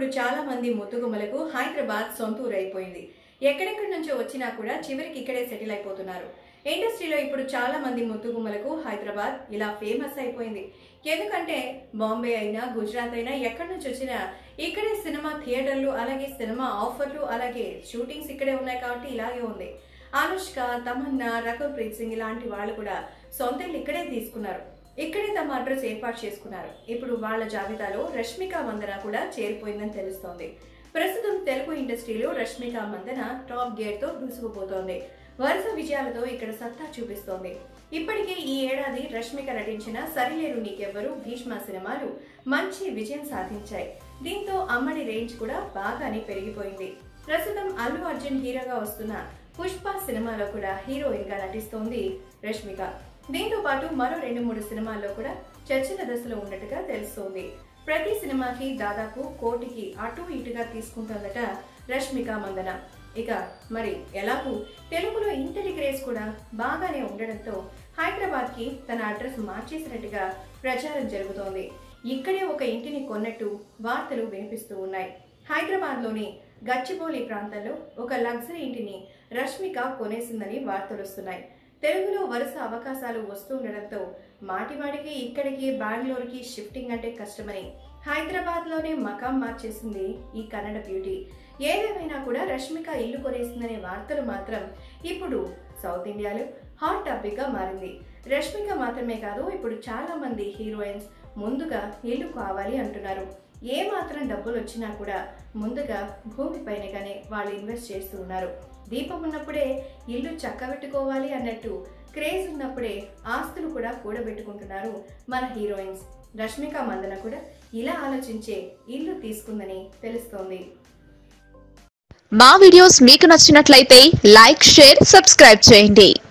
ఇప్పుడు చాలా మంది ముద్దుగుమ్మలకు హైదరాబాద్ సొంతూరు అయిపోయింది. ఎక్కడెక్కడి నుంచో వచ్చినా కూడా చివరికి ఇక్కడే సెటిల్ అయిపోతున్నారు. ఇండస్ట్రీలో ఇప్పుడు చాలా మంది ముద్దుగుమ్మలకు హైదరాబాద్ ఇలా ఫేమస్ అయిపోయింది. ఎందుకంటే బాంబే అయినా గుజరాత్ అయినా ఎక్కడి నుంచి వచ్చినా ఇక్కడే సినిమా థియేటర్లు, అలాగే సినిమా ఆఫర్లు, అలాగే షూటింగ్స్ ఇక్కడే ఉన్నాయి కాబట్టి ఇలాగే ఉంది. అనుష్క, తమన్నా, రకుల్ ప్రీత్ సింగ్ ఇలాంటి వాళ్ళు కూడా సొంత ఇల్లు ఇక్కడే తీసుకున్నారు. ఇక్కడే తమ అడ్రస్ ఏర్పాటు చేసుకున్నారు. ఇప్పుడు వాళ్ళ జాబితాలో రష్మిక మందన కూడా చేరిపోయిందని తెలుస్తోంది. ప్రస్తుతం తెలుగు ఇండస్ట్రీలో రష్మిక మందన టాప్ గేర్ తో దూసుకుపోతోంది. వరుస విజయాలతో ఇక్కడ సత్తా చూపిస్తోంది. ఇప్పటికే ఈ ఏడాది రష్మిక నటించిన సరిలేరు నీకెవ్వరు, భీష్మ సినిమాలు మంచి విజయం సాధించాయి. దీంతో అమ్మడి రేంజ్ కూడా బాగానే పెరిగిపోయింది. ప్రస్తుతం అల్లు అర్జున్ హీరోగా వస్తున్న పుష్ప సినిమాలో కూడా హీరోయిన్ గా నటిస్తోంది రష్మిక. దీంతో పాటు మరో 2-3 సినిమాల్లో కూడా చర్చల దశలో ఉన్నట్టుగా తెలుస్తోంది. ప్రతి సినిమాకి దాదాపు 1 కోటికి అటు ఇటుగా తీసుకుంటుందట రష్మిక మందన. ఇక మరి ఎలాగూ తెలుగులో ఇంతటి క్రేజ్ కూడా బాగానే ఉండడంతో హైదరాబాద్ కి తన అడ్రస్ మార్చేసినట్టుగా ప్రచారం జరుగుతోంది. ఇక్కడే ఒక ఇంటిని కొన్నట్టు వార్తలు వినిపిస్తూ ఉన్నాయి. హైదరాబాద్ లోని గచ్చిబౌలి ప్రాంతంలో ఒక లగ్జరీ ఇంటిని రష్మిక కొనేసిందని వార్తలు వస్తున్నాయి. తెలుగులో వరుస అవకాశాలు వస్తుండడంతో మాటిమాటికి ఇక్కడికి బెంగళూరుకి షిఫ్టింగ్ అంటే కష్టమని హైదరాబాద్ లోనే మకాం మార్చేసింది ఈ కన్నడ బ్యూటీ. ఏదేమైనా కూడా రష్మిక ఇల్లు కొనేసిందనే వార్తలు మాత్రం ఇప్పుడు సౌత్ ఇండియాలో హాట్ టాపిక్ గా మారింది. రష్మిక మాత్రమే కాదు, ఇప్పుడు చాలా మంది హీరోయిన్స్ ముందుగా ఇల్లు కావాలి అంటున్నారు. ఏ మాత్రం డబ్బులు వచ్చినా కూడా ముందుగా భూమిపైనగానే వాళ్ళు ఇన్వెస్ట్ చేస్తూ ఉన్నారు. దీపం ఉన్నప్పుడే ఇల్లు చక్కబెట్టుకోవాలి అన్నట్టు క్రేజ్ ఉన్నప్పుడే ఆస్తులు కూడా కూడబెట్టుకుంటున్నారు మన హీరోయిన్స్. రష్మిక మందన కూడా ఇలా ఆలోచించే ఇల్లు తీసుకుందని తెలుస్తోంది. మా వీడియోస్ మీకు నచ్చినట్లయితే లైక్, షేర్, సబ్స్క్రైబ్ చేయండి.